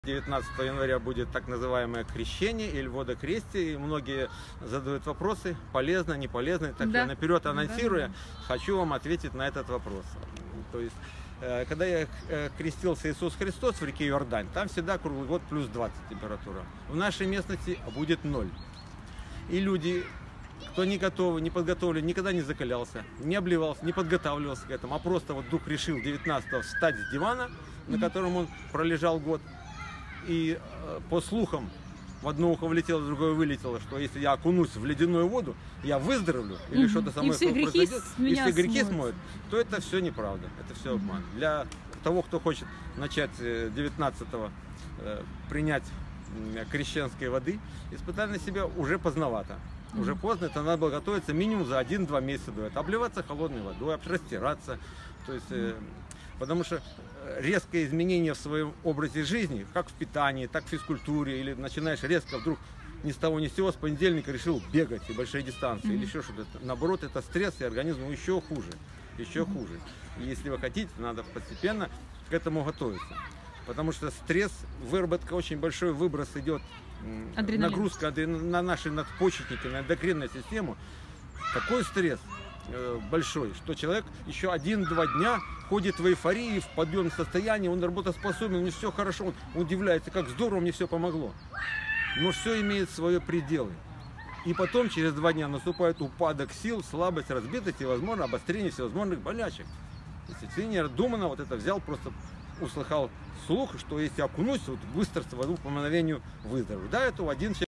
19 января будет так называемое крещение или водокрестие, и многие задают вопросы, полезно, не полезно. Так Да. я наперед анонсируя, Да. хочу вам ответить на этот вопрос. То есть, когда я крестился Иисус Христос в реке Иордань, там всегда круглый год плюс 20 температура. В нашей местности будет 0. И люди, кто не готовы, не подготовлен, никогда не закалялся, не обливался, не подготавливался к этому, а просто вот вдруг решил 19-го встать с дивана, на котором он пролежал год, и по слухам в одно ухо влетело, в другое вылетело, что если я окунусь в ледяную воду, я выздоровлю, или что-то со мной произойдет, и все грехи смоют, то это все неправда, это все обман. Для того, кто хочет начать 19-го принять крещенской воды, испытать на себя уже поздновато. Уже поздно, это надо было готовиться минимум за 1-2 месяца до этого. Обливаться холодной водой, растираться. То есть, потому что резкое изменение в своем образе жизни, как в питании, так в физкультуре, или начинаешь резко вдруг ни с того ни с сего, с понедельника решил бегать и большие дистанции, или еще что-то. Наоборот, это стресс, и организму еще хуже. Еще хуже. И если вы хотите, надо постепенно к этому готовиться. Потому что стресс, выработка, очень большой выброс идет, нагрузка на наши надпочечники, на эндокринную систему. Такой стресс большой, что человек еще 1-2 дня ходит в эйфории, в подъемном состоянии, он работоспособен, у него все хорошо, он удивляется, как здорово мне все помогло. Но все имеет свои пределы. И потом через 2 дня наступает упадок сил, слабость, разбитость и, возможно, обострение всевозможных болячек. Если ты необдуманно вот это взял, просто услыхал слух, что если окунусь, вот быстро в воду по мгновению выздоровлю. Да, это один человек.